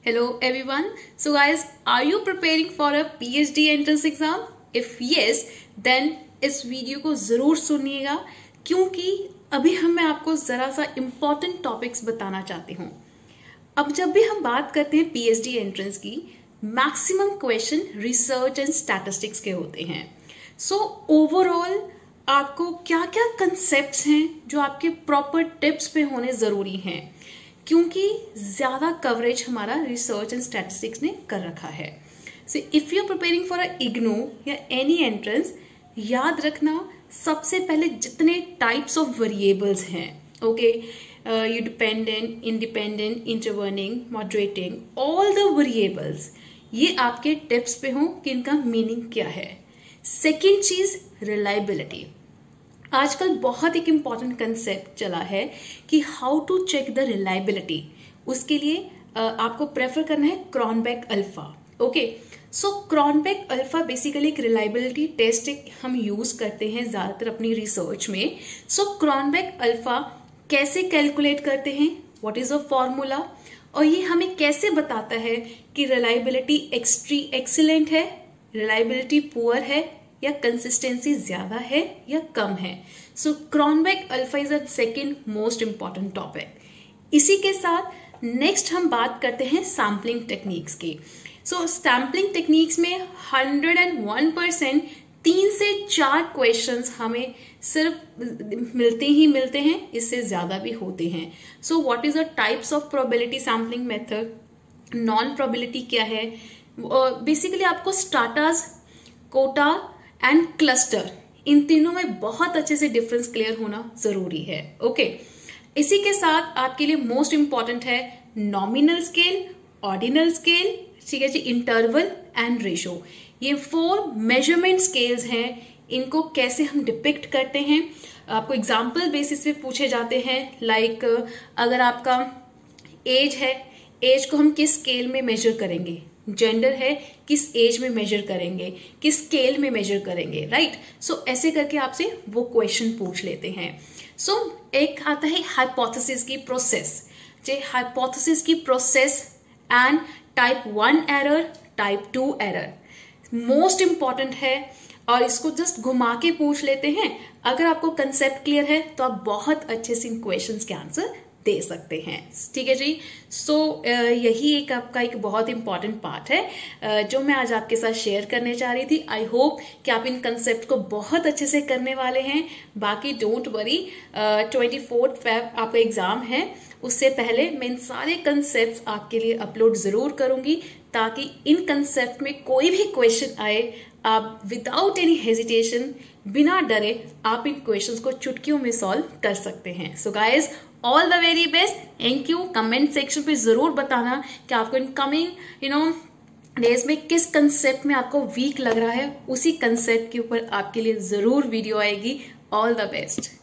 Hello everyone. So guys, are you preparing for a PhD entrance exam? If yes, then इस video को जरूर सुनिएगा क्योंकि अभी मैं आपको जरा सा इम्पोर्टेंट टॉपिक्स बताना चाहती हूँ। अब जब भी हम बात करते हैं PhD एंट्रेंस की, maximum question research and statistics के होते हैं। सो ओवरऑल आपको क्या क्या कंसेप्ट्स हैं जो आपके प्रॉपर टिप्स पे होने जरूरी हैं, क्योंकि ज्यादा कवरेज हमारा रिसर्च एंड स्टैटिस्टिक्स ने कर रखा है। So if you are preparing for a IGNOU या एनी एंट्रेंस, याद रखना सबसे पहले जितने टाइप्स ऑफ वेरिएबल्स हैं, okay, you dependent, independent, intervening, moderating, all the variables, ये आपके टिप्स पे हो कि इनका मीनिंग क्या है। सेकेंड चीज, रिलायबिलिटी। आजकल बहुत एक इम्पॉर्टेंट कंसेप्ट चला है कि how to check the reliability. उसके लिए आपको प्रेफर करना है Cronbach alpha. Okay, so Cronbach alpha basically एक रिलायबिलिटी टेस्ट हम यूज करते हैं ज्यादातर अपनी रिसर्च में। सो क्रॉनबेक अल्फा कैसे कैलकुलेट करते हैं, व्हाट इज अ फॉर्मूला, और ये हमें कैसे बताता है कि रिलायबिलिटी एक्सीलेंट है, रिलायबिलिटी पुअर है, या कंसिस्टेंसी ज्यादा है या कम है। So Cronbach alpha is a second most important topic. इसी के साथ नेक्स्ट हम बात करते हैं सैम्पलिंग टेक्निक्स की। सो सैम्पलिंग टेक्निक्स में 101% 3 से 4 क्वेश्चंस हमें सिर्फ मिलते ही मिलते हैं, इससे ज्यादा भी होते हैं। So what is the types of probability sampling method, non probability क्या है, बेसिकली आपको स्ट्रैटास, कोटा एंड क्लस्टर, इन तीनों में बहुत अच्छे से डिफरेंस क्लियर होना जरूरी है। ओके, इसी के साथ आपके लिए मोस्ट इंपॉर्टेंट है नॉमिनल स्केल, ऑर्डिनल स्केल, ठीक है जी, इंटरवल एंड रेशो। ये 4 मेजरमेंट स्केल्स हैं, इनको कैसे हम डिपिक्ट करते हैं आपको एग्जाम्पल बेसिस पे पूछे जाते हैं। लाइक अगर आपका एज है, एज को हम किस स्केल में मेजर करेंगे, जेंडर है किस एज में मेजर करेंगे, किस स्केल में मेजर करेंगे, राइट। सो ऐसे करके आपसे वो क्वेश्चन पूछ लेते हैं। सो एक आता है हाइपोथेसिस की प्रोसेस, जे हाइपोथेसिस की process and type 1 error, type 2 error most important है, और इसको जस्ट घुमा के पूछ लेते हैं। अगर आपको कंसेप्ट क्लियर है तो आप बहुत अच्छे से इन क्वेश्चंस के आंसर दे सकते हैं, ठीक है जी। सो यही एक आपका एक बहुत इंपॉर्टेंट पार्ट है जो मैं आज आपके साथ शेयर करने चाह रही थी। आई होप कि आप इन कंसेप्ट को बहुत अच्छे से करने वाले हैं। बाकी डोंट वरी, 24 फेब आपका एग्जाम है, उससे पहले मैं इन सारे कंसेप्ट आपके लिए अपलोड जरूर करूंगी, ताकि इन कंसेप्ट में कोई भी क्वेश्चन आए आप विदाउट एनी हेजिटेशन, बिना डरे आप इन क्वेश्चंस को चुटकियों में सॉल्व कर सकते हैं। So guys, all the very best, thank you. Comment section पे जरूर बताना कि आपको इन कमिंग डेज में किस कंसेप्ट में आपको वीक लग रहा है, उसी कंसेप्ट के ऊपर आपके लिए जरूर वीडियो आएगी। All the best.